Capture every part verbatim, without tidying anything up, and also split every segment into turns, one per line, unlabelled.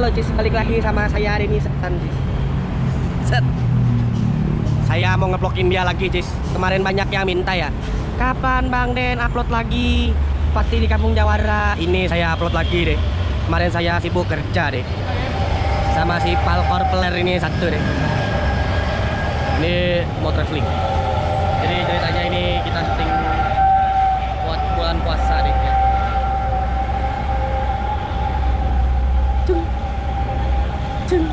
Halo Cis, balik lagi sama saya hari ini Setan Cis. Set. Saya mau ngevlogin dia lagi Cis. Kemarin banyak yang minta ya, kapan Bang Den upload lagi Pasti di Kampung Jawara. Ini saya upload lagi deh. Kemarin saya sibuk kerja deh, sama si Palkorpeler ini satu deh. Ini mau traveling. Jadi ceritanya ini kita syuting buat bulan puasa deh ya. Cung. Cung.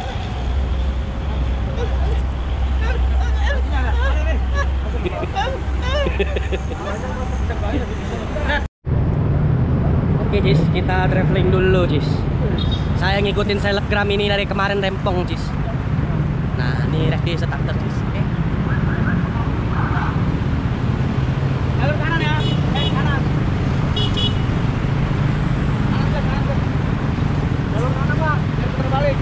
Oke Cis, kita traveling dulu Cis. Saya ngikutin selebgram ini dari kemarin rempong Cis. Nah ini Reki starter Cis. Oke. Jalur kanan ya, eh kanan. Kanan ke kanan ke. Jalur kanan Pak, biar putar balik.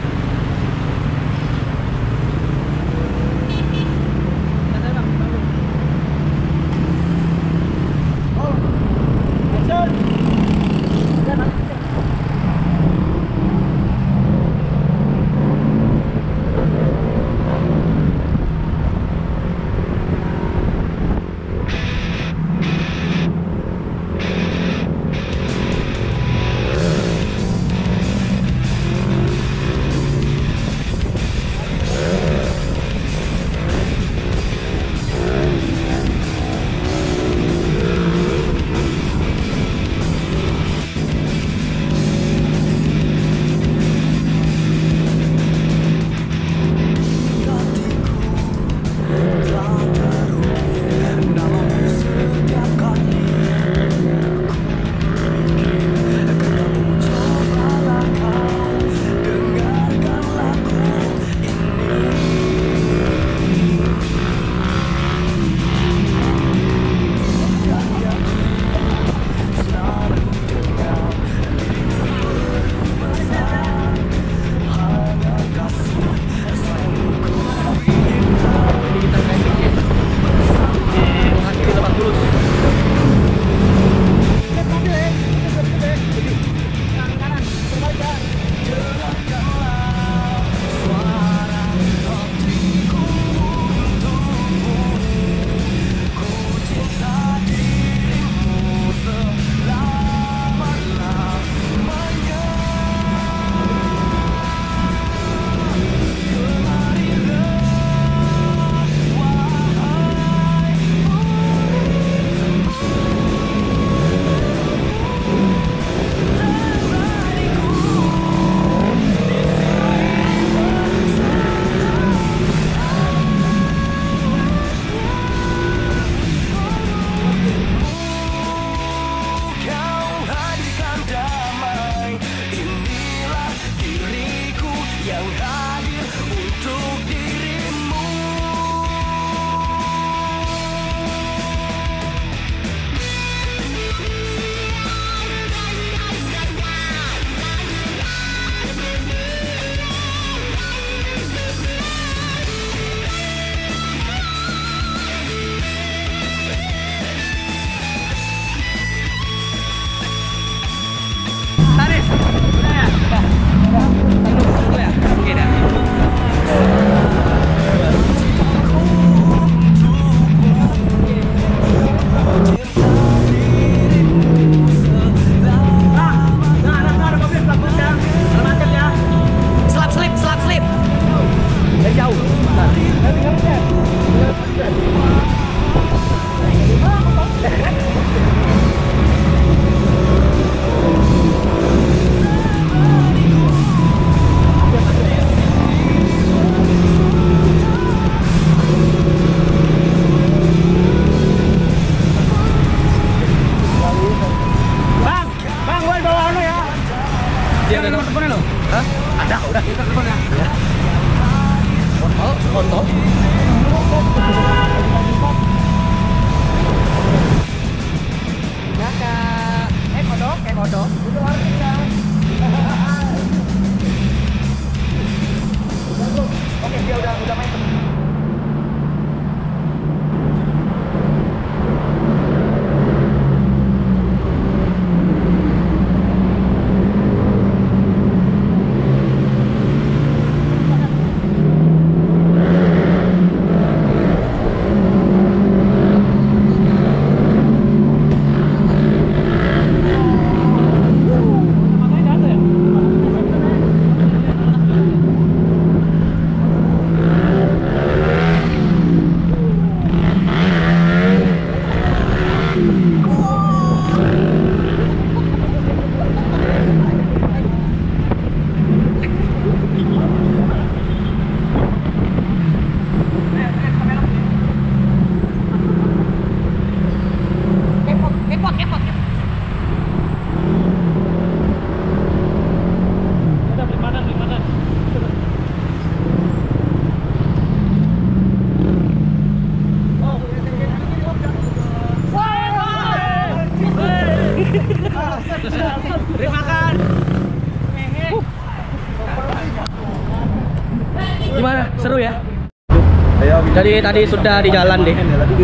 Gimana? Seru ya? Jadi tadi sudah di jalan deh.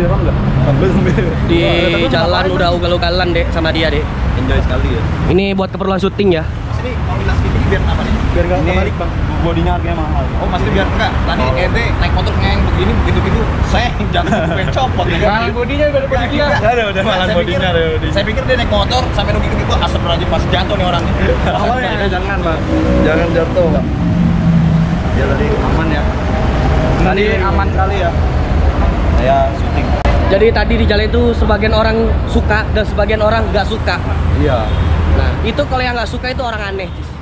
Di jalan udah ugal-ugalan deh sama dia deh.
Enjoy sekali ya.
Ini buat keperluan syuting ya.
Ini mau dinas gini biar apa nih? Biar nggak kebalik bang. Bodinya harganya mahal. Oh pasti biar enggak. Tadi oh. Ede naik motor ngeng begini begitu-begitu. Saya jangan pengen copot.
Malang bodinya udah bodi dia.
Ada udah malang bodinya ada bodinya. Saya pikir dia naik motor sampai rugi gitu asap aja pas jatuh nih orangnya. Awalnya jangan bang. Jangan jatuh bang. Ya tadi aman ya. Tadi aman kali ya. Saya syuting.
Jadi tadi di jalan itu sebagian orang suka dan sebagian orang nggak suka.
Iya.
Nah itu kalau yang nggak suka itu orang aneh.